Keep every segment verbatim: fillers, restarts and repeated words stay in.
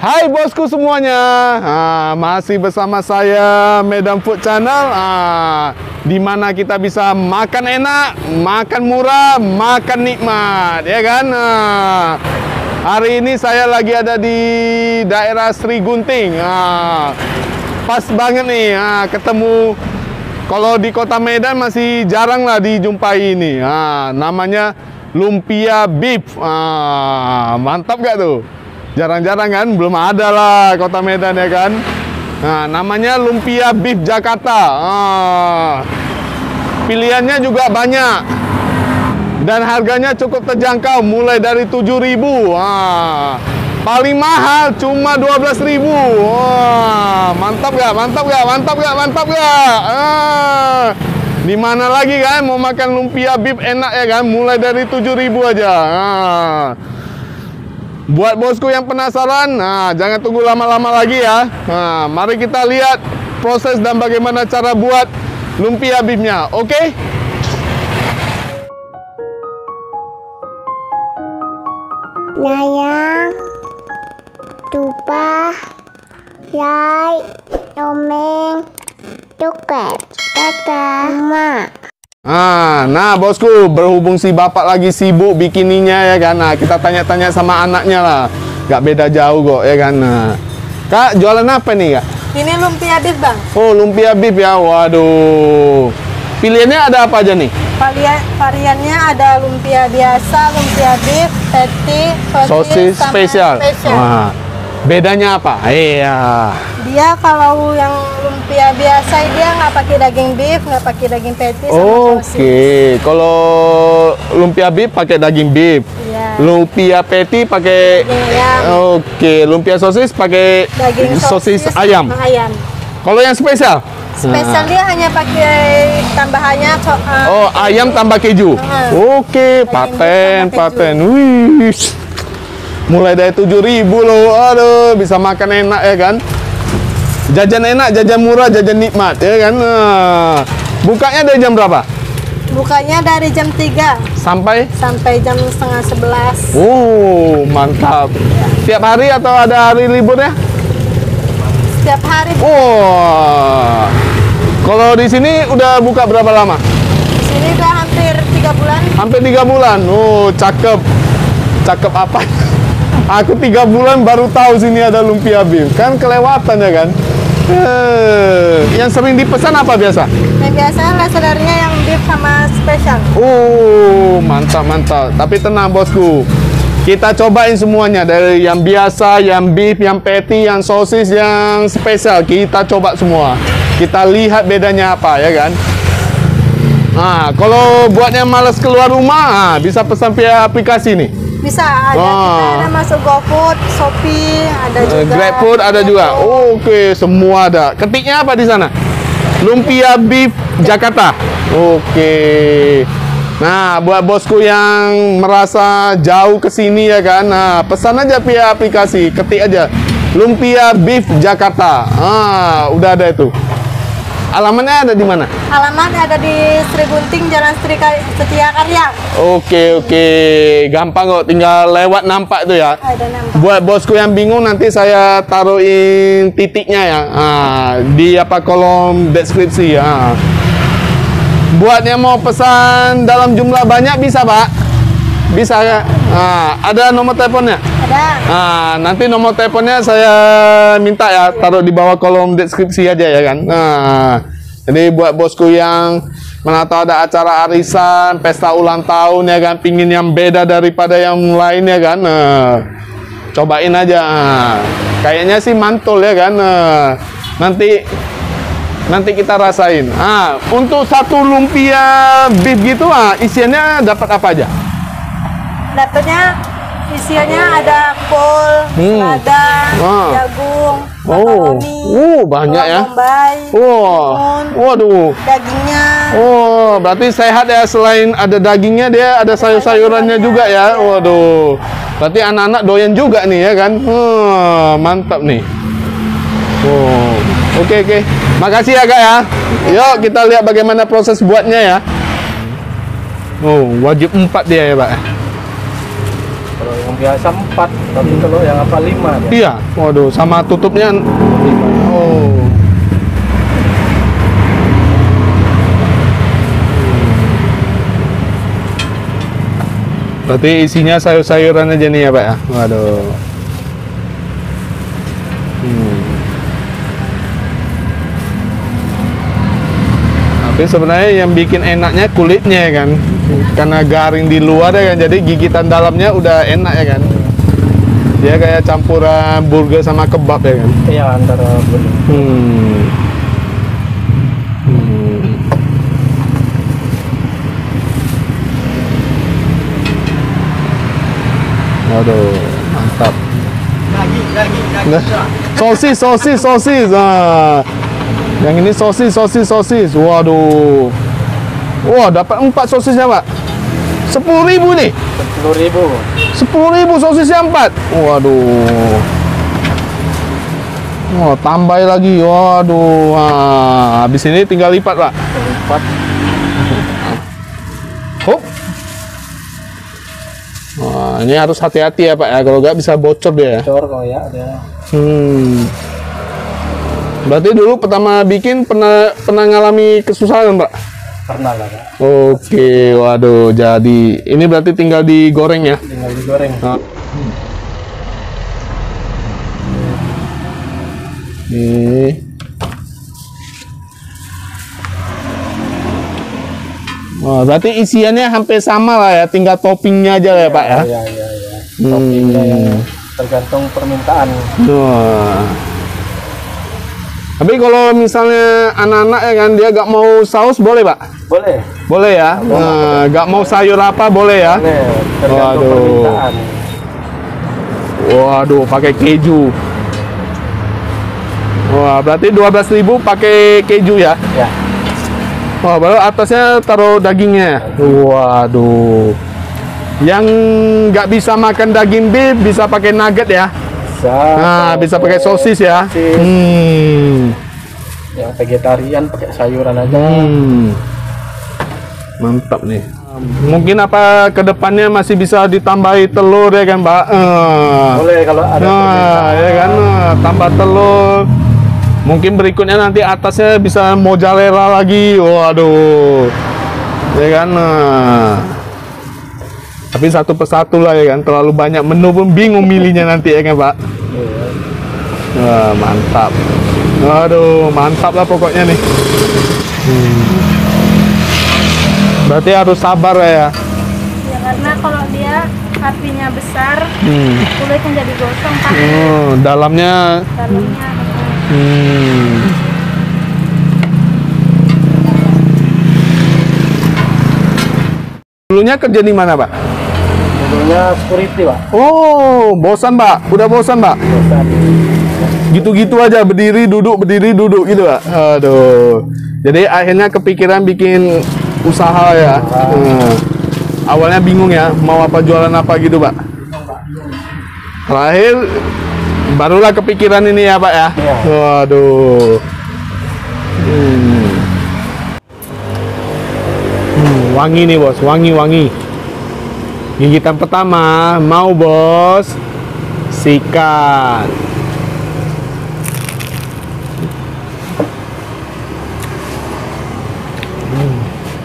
Hai bosku semuanya, ah, masih bersama saya Medan Food Channel, ah, di mana kita bisa makan enak, makan murah, makan nikmat, ya kan? Ah, hari ini saya lagi ada di daerah Sri Gunting, ah, pas banget nih, ah, ketemu. Kalau di kota Medan masih jarang lah dijumpai ini, ah, namanya lumpia beef, ah, mantap gak tuh? Jarang-jarang kan, belum ada lah kota Medan ya kan. Nah, namanya lumpia beef Jakarta. Ah, pilihannya juga banyak dan harganya cukup terjangkau, mulai dari tujuh ribu. Ah, paling mahal cuma dua belas ribu. Ah, mantap gak? Mantap gak? Mantap gak? Mantap gak? Ah, di mana lagi kan mau makan lumpia beef enak ya kan? Mulai dari tujuh ribu aja. Ah. Buat bosku yang penasaran, nah jangan tunggu lama-lama lagi ya. Nah, mari kita lihat proses dan bagaimana cara buat lumpia beefnya, oke? Okay? Naya, tupa, like, komen, tuket, kata, mak. Ah, nah bosku, berhubung si bapak lagi sibuk bikininya ya kan. Nah, kita tanya-tanya sama anaknya lah. Gak beda jauh kok ya kan. Nah, Kak, jualan apa nih Kak? Ini lumpia beef bang. Oh, lumpia beef ya. Waduh. Pilihannya ada apa aja nih? Varian variannya ada lumpia biasa, lumpia beef, patty, sosis, Sosis sama spesial. spesial. Wah, bedanya apa? Iya. Dia kalau yang lumpia biasa dia nggak pakai daging beef, nggak pakai daging patty sama Oke, sosis. kalau lumpia beef pakai daging beef. Iya. Lumpia patty pakai Daging ayam. Oke, lumpia sosis pakai Daging sosis, sosis ayam. sama ayam. Kalau yang spesial? Spesial Nah. dia hanya pakai tambahannya so, uh, Oh, ayam tambah keju. Nah. Oke, Ayam paten, tambah keju. paten. Wih. Mulai dari tujuh ribu loh. Aduh, bisa makan enak ya kan? Jajan enak, jajan murah, jajan nikmat ya kan? Nah, bukanya dari jam berapa? Bukanya dari jam tiga Sampai? sampai jam setengah sebelas. Oh, mantap. Tiap hari atau ada hari liburnya? Setiap hari. Oh. Kalau di sini udah buka berapa lama? Di sini udah hampir tiga bulan. Hampir tiga bulan. Oh, cakep. Cakep apa? Aku tiga bulan baru tahu sini ada lumpia beef. Kan kelewatan ya kan? Eh, yang sering dipesan apa biasa? Yang biasanya resellernya yang beef sama spesial. Oh, mantap mantap. Tapi tenang bosku. Kita cobain semuanya, dari yang biasa, yang beef, yang patty, yang sosis, yang spesial. Kita coba semua. Kita lihat bedanya apa ya kan? Nah, kalau buatnya malas keluar rumah, ah, bisa pesan via aplikasi nih. Bisa, ada Ah. kita ada masuk GoFood, Shopee, ada Eh, juga. GrabFood ada juga. Oke, semua ada. Ketiknya apa di sana? Lumpia beef Jakarta. Oke. Nah, buat bosku yang merasa jauh ke sini ya kan. Nah, pesan aja via aplikasi, ketik aja lumpia beef Jakarta. Ah, udah ada itu. Alamatnya ada di mana? Alamatnya ada di Sri Gunting, Jalan Sri Ka- Setia Karya. Oke, oke. Gampang kok, tinggal lewat nampak itu ya. Ada nampak. Buat bosku yang bingung, nanti saya taruhin titiknya ya, ah, di apa kolom deskripsi ya. Buat yang mau pesan dalam jumlah banyak bisa Pak? Bisa ya? Ah, ada nomor teleponnya? Ada. Nah, nanti nomor teleponnya saya minta ya, taruh di bawah kolom deskripsi aja ya kan. Nah, jadi buat bosku yang mana tahu ada acara arisan, pesta ulang tahun ya kan, pingin yang beda daripada yang lain ya kan. Nah, cobain aja. Nah, kayaknya sih mantul ya kan. Nah, nanti nanti kita rasain. Ah, untuk satu lumpia beef gitu ah, isiannya dapat apa aja? Dapatnya isiannya ada kol, Hmm. lada, Ah. jagung, Oh, makaroni, uh, banyak ya. bawang bombay, Wah, timun, waduh. dagingnya. Oh, berarti sehat ya, selain ada dagingnya dia ada sayur-sayurannya juga ya. Waduh. Berarti anak-anak doyan juga nih ya kan. Hmm, mantap nih. Oh, oke oke. Makasih ya Kak ya. Yuk kita lihat bagaimana proses buatnya ya. Oh, wajib empat dia ya Pak. Kalau yang Yang biasa empat, tapi kalau yang apa lima ya? Iya, waduh, sama tutupnya. Oh. Berarti isinya sayur-sayuran aja nih ya Pak ya? Waduh. Hmm. Tapi sebenarnya yang bikin enaknya kulitnya ya kan? Karena garing di luar ya kan, jadi gigitan dalamnya udah enak ya kan? Dia kayak campuran burger sama kebab ya kan? Iya, antara burger. Hmm. Hmm. Waduh, mantap. Daging, daging, Nah, sosis, sosis, sosis. Nah, yang ini sosis, sosis, sosis. Waduh. Wah, dapat empat sosisnya Pak. Sepuluh ribu nih. Sepuluh ribu. Sepuluh ribu sosisnya empat. Waduh. Wah, tambah lagi. Waduh. Wah, habis ini tinggal lipat Pak. Empat. Hop. Wah, ini harus hati-hati ya Pak ya, kalau nggak bisa bocor dia. Bocor kok ya dia. Hmm. Berarti dulu pertama bikin pernah pernah ngalami kesusahan Pak? Pernah lah Pak. Oke, waduh, jadi ini berarti tinggal digoreng ya? Tinggal digoreng. Nah. Nih. Wah, berarti isiannya hampir sama lah ya, tinggal toppingnya aja ya, Pak ya? Iya, iya, iya. Toppingnya Hmm. yang tergantung permintaan. Wah. Tapi kalau misalnya anak-anak ya kan, dia gak mau saus boleh Pak? Boleh. Boleh ya? Nah, gak mau sayur apa boleh ya? Boleh. Tergantung Waduh. permintaan. Waduh, pakai keju. Wah, berarti dua belas ribu pakai keju ya? Ya. Wah, baru atasnya taruh dagingnya. Waduh. Yang nggak bisa makan daging beef bisa pakai nugget ya? Bisa. Nah, bisa pakai sosis ya? Sosis. Hmm. Yang vegetarian pakai sayuran aja. Hmm. Mantap nih. Mungkin apa kedepannya masih bisa ditambahi telur ya kan, Mbak? Eh. Boleh kalau ada Nah, permintaan. ya kan, nah, tambah telur. Mungkin berikutnya nanti atasnya bisa mozzarella lagi. Waduh. Ya kan. Nah. Tapi satu persatu lah ya kan. Terlalu banyak menu pun bingung milihnya nanti ya kan, Pak? Iya. Wah, mantap. Waduh, mantap lah pokoknya nih. Hmm. Berarti harus sabar ya. Ya karena kalau dia apinya besar, Hmm. kulitnya jadi gosong Pak. Oh, dalamnya. Dalamnya Hmm. Dulunya kerja di mana, Pak? Dulunya security, Pak. Oh, bosan, Pak? Udah bosan, Pak? Bosan. Gitu-gitu aja, berdiri, duduk, berdiri, duduk gitu, Pak? Aduh. Jadi akhirnya kepikiran bikin usaha ya. Hmm. Awalnya bingung ya, mau apa jualan apa gitu, Pak? Terakhir barulah kepikiran ini ya, Pak ya. Iya. Waduh. Hmm. Hmm, wangi nih, Bos. Wangi-wangi. Gigitan pertama, mau, Bos. Sikat. Hmm.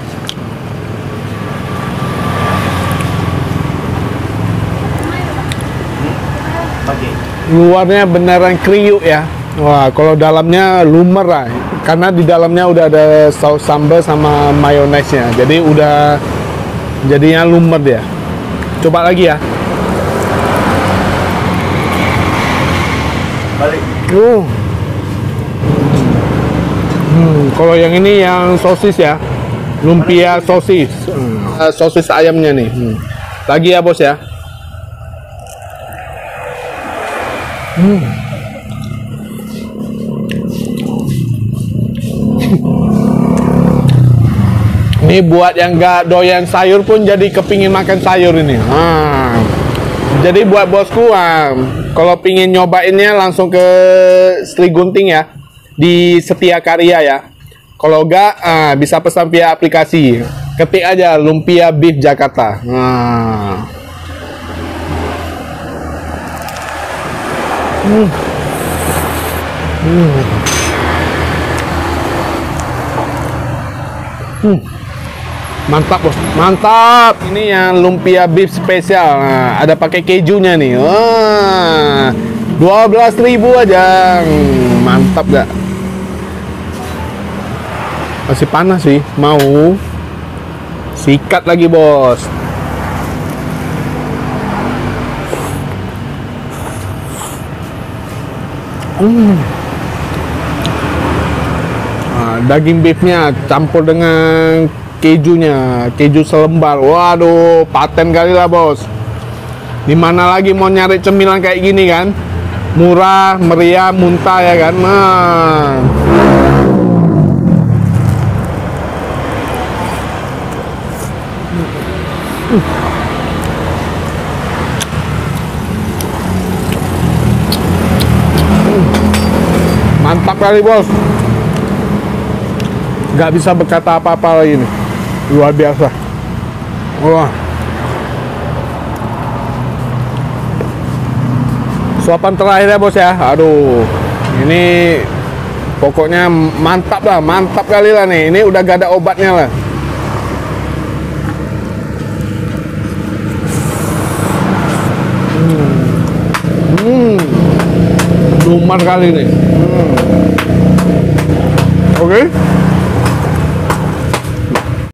Luarnya beneran kriuk ya. Wah, kalau dalamnya lumer lah. Karena di dalamnya udah ada saus sambal sama mayonesnya. Jadi udah jadinya lumer dia. Coba lagi ya. Balik. Uh. Hmm, kalau yang ini yang sosis ya. Lumpia sosis. Hmm. Uh, sosis ayamnya nih. Hmm. Lagi ya, Bos ya. Hmm. Ini buat yang nggak doyan sayur pun jadi kepingin makan sayur ini. Ah. Jadi buat bosku, ah, kalau pingin nyobainnya langsung ke Sri Gunting ya, di Setia Karya ya. Kalau nggak, ah, bisa pesan via aplikasi. Ketik aja Lumpia Beef Jakarta. Nah. Hmm. Hmm. Hmm. Mantap bos, mantap. Ini yang lumpia beef spesial. Nah, ada pakai kejunya nih. Wah, dua belas ribu aja. Hmm, mantap gak? Masih panas sih. Mau sikat lagi bos. Hmm. Nah, daging beefnya campur dengan kejunya, keju selembar. Waduh, paten kali lah bos. Dimana lagi mau nyari cemilan kayak gini kan? Murah, meriah, muntah ya kan? Nah. Hmm. Mantap kali bos. Gak bisa berkata apa-apa lagi nih. Luar biasa. Wah. Suapan terakhir ya bos ya. Aduh. Ini pokoknya mantap lah, mantap kali lah nih. Ini udah gak ada obatnya lah. Hmm. Hmm. Lumer kali nih. Hmm. Oke. Okay.